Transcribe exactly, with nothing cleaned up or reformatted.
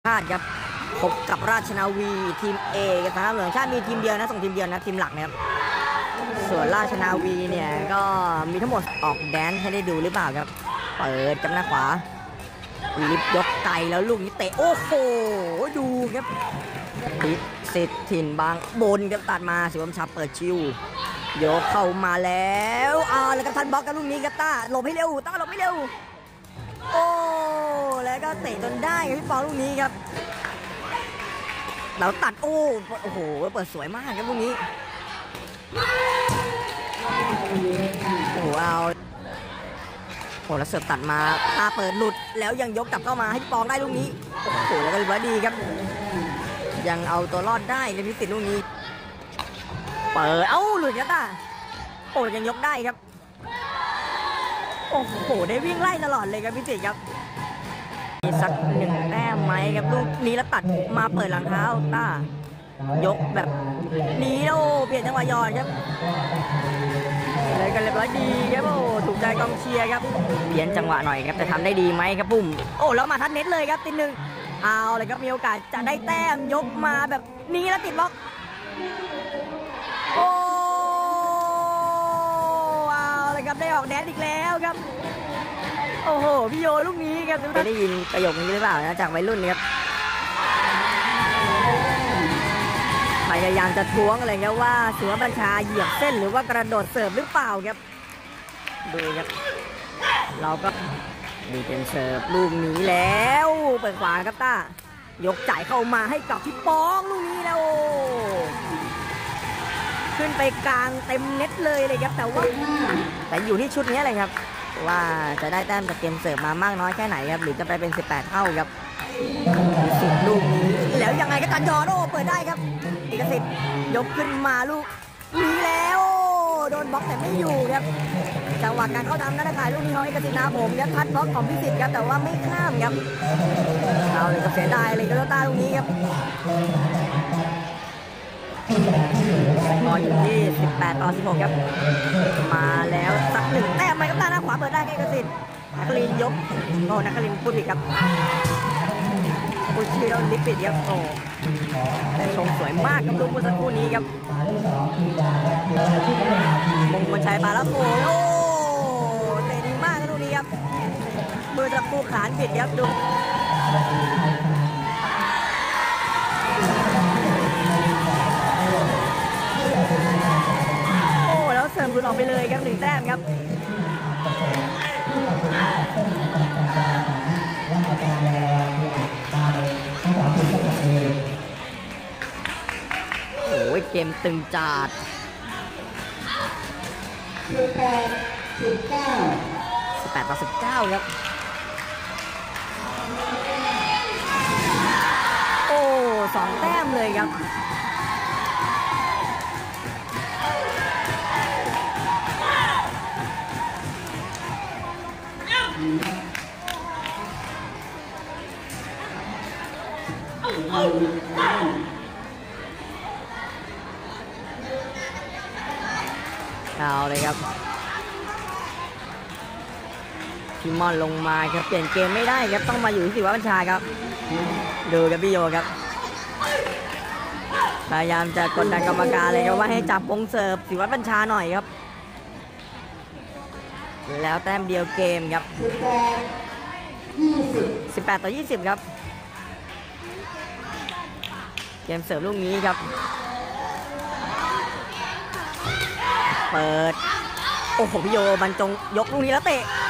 ชาติครับพบกับราชนาวีทีม A กับสนามเหลืองชาติมีทีมเดียวนะส่งทีมเดียวนะทีมหลักนะครับส่วนราชนาวีเนี่ยก็มีทั้งหมดออกแดนให้ได้ดูหรือเปล่าครับเปิดกับหน้าขวาลิฟยกไกลแล้วลูกนี้เตะโอ้โหดูครับติดสิทธิ์ถิ่นบางบนครับตัดมาสิวมชับเปิดชิวยกเข้ามาแล้วอ่าแล้วก็ทันบล็อกกับลูกนี้ครับต้าหลบให้เร็วต้าหลบให้เร็วโอ้แล้วก็เตะจนได้ครับพี่ปองลูกนี้ครับเราตัดโอ้โอ้โหเปิดสวยมากครับลูกนี้โอ้โหเอาโอ้แล้วเสิร์ฟตัดมาตาเปิดหลุดแล้วยังยกกลับเข้ามาให้พี่ปองได้ลูกนี้โอ้โหแล้วก็เรียบร้อยดีครับยังเอาตัวรอดได้ในพิสิทธิ์ลูกนี้เปิดเอ้าหลุดครับตาโอ้ยังยกได้ครับโอ้โหได้วิ่งไล่ตลอดเลยครับพิสิทธิ์ครับมีสักหนึ่งแต้มไหมครับลูกนี้แล้วตัดมาเปิดหลังเท้าต้ายกแบบนี้โอ้เปลี่ยนจังหวะยอดครับเลยกันเรียบร้อยดีครับโอ้ถูกใจกองเชียร์ครับเปลี่ยนจังหวะหน่อยครับแต่ทำได้ดีไหมครับปุ้มโอ้แล้วมาทัดเน็ตเลยครับติดหนึ่งเอาเลยครับมีโอกาสจะได้แต้มยกมาแบบนี้แล้วติดล็อกโอ้เอาเลยครับได้ออกแดนอีกแล้วครับโอ้โหพี่โยลูกนี้ครับได้ยินประโยคนี้หรือเปล่านะจากวัยรุ่นครับพยายามจะท้วงอะไรครับว่าเสือบัญชาเหยียบเส้นหรือว่ากระโดดเสิร์ฟหรือเปล่าครับดูครับเราก็ดูเป็นเสิร์ฟลูกนี้แล้วเปิดขวาครับต้ายกจ่ายเข้ามาให้กับพี่ป้องลูกนี้แล้วขึ้นไปกลางเต็มเน็ตเลยเลยครับแต่ว่าแต่อยู่ที่ชุดนี้เลยครับว่าจะได้แต้มจากเกมเสิร์ฟมามากน้อยแค่ไหนครับหรือจะไปเป็นสิบแปดเท่าครับสิบลูกนี้แล้วยังไงก็ตัดยอดโอ้เปิดได้ครับเอกสิทธิ์ยกขึ้นมาลูกนี้แล้วโดนบล็อกแต่ไม่อยู่ครับจังหวะการเข้าทำนั่นนะคะลูกนี้ของเอกสิทธิ์นะผมยัดพัดบล็อกของพิสิทธิ์ครับแต่ว่าไม่ข้ามครับเอาเลยก็เสียดายเลยก็ตาลูกนี้ครับนอนอยู่ที่สิบแปดต่อสิบหกครับมาแล้วสักหนึ่งแต้มไปกับตาหน้าขวาเปิดได้เอกสิทธิ์นักลินยกโอ้นักลินพูดผิดครับพูดชื่อเราลิปิดครับโอ้แต่ชมสวยมากครับลูกเมื่อสักครู่นี้ครับมงคลชัยปาละโกโอ้เตะดีมากครับลูกนี้ครับมือตะปูขานผิดครับดูโอ้แล้วเสริมหลุดออกไปเลยครับหนึ่งแต้มครับโอ้ยเกมตึงจัดสิบแปดสิบเก้าสิบแปดต่อสิบเก้าครับโอ้สองแต้มเลยครับเอาเลยครับพี่มอนลงมาครับเปลี่ยนเกมไม่ได้ครับต้องมาอยู่ที่ศิวะบัญชาครับดูกับพี่โยครับพยายามจะกดดันกรรมการเลยครับว่าให้จับวงเสิร์ฟศิวะบัญชาหน่อยครับแล้วแต้มเดียวเกมครับสิบแปดต่อยี่สิบครับเกมเสิร์ฟลูกนี้ครับเปิดโอ้โหพี่โยบรรจงยกลูกนี้แล้วเตะ